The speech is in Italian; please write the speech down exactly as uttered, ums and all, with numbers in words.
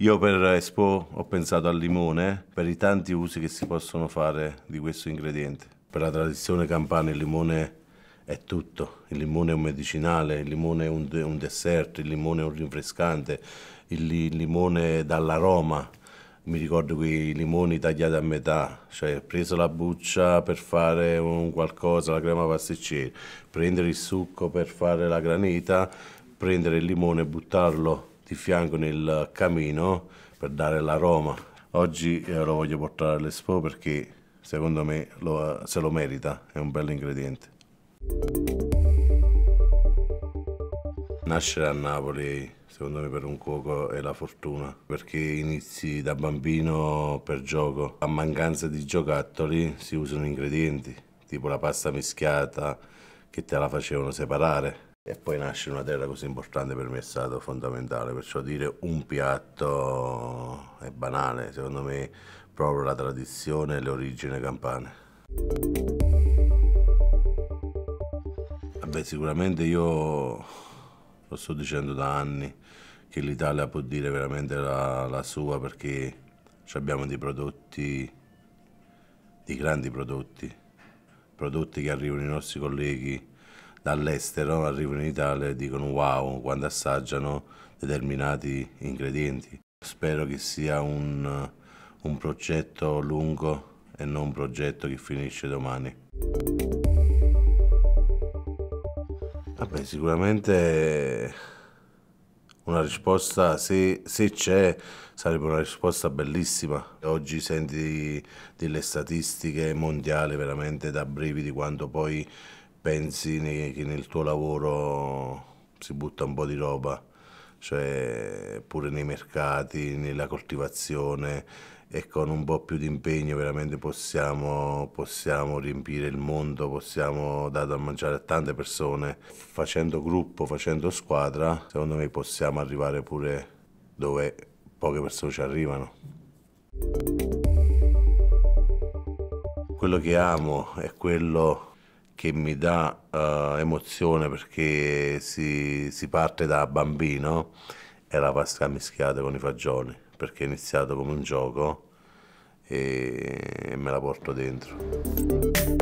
Io per Expo ho pensato al limone per i tanti usi che si possono fare di questo ingrediente. Per la tradizione campana il limone è tutto, il limone è un medicinale, il limone è un, de un dessert, il limone è un rinfrescante, il, li limone dall'aroma. Mi ricordo quei limoni tagliati a metà, cioè preso la buccia per fare un qualcosa, la crema pasticcera, prendere il succo per fare la granita, prendere il limone e buttarlo di fianco nel camino per dare l'aroma. Oggi eh, lo voglio portare all'Expo perché secondo me lo, se lo merita, è un bel ingrediente. Nascere a Napoli, secondo me, per un cuoco è la fortuna, perché inizi da bambino per gioco. A mancanza di giocattoli si usano ingredienti, tipo la pasta mischiata che te la facevano separare. E poi nasce una terra così importante per me è stato fondamentale, perciò dire un piatto è banale, secondo me proprio la tradizione e le origini campane. Vabbè, sicuramente io lo sto dicendo da anni che l'Italia può dire veramente la, la sua perché abbiamo dei prodotti, dei grandi prodotti, prodotti che arrivano ai nostri colleghi dall'estero, arrivano in Italia e dicono wow quando assaggiano determinati ingredienti. Spero che sia un, un progetto lungo e non un progetto che finisce domani. Vabbè, sicuramente una risposta, se, se c'è, sarebbe una risposta bellissima. Oggi senti delle statistiche mondiali veramente da brividi quando poi pensi che nel tuo lavoro si butta un po' di roba, cioè pure nei mercati, nella coltivazione e con un po' più di impegno veramente possiamo, possiamo riempire il mondo, possiamo dare da mangiare a tante persone. Facendo gruppo, facendo squadra, secondo me possiamo arrivare pure dove poche persone ci arrivano. Quello che amo è quello che mi dà uh, emozione perché si, si parte da bambino, è la pasta mischiata con i fagioli, perché è iniziato come un gioco e me la porto dentro.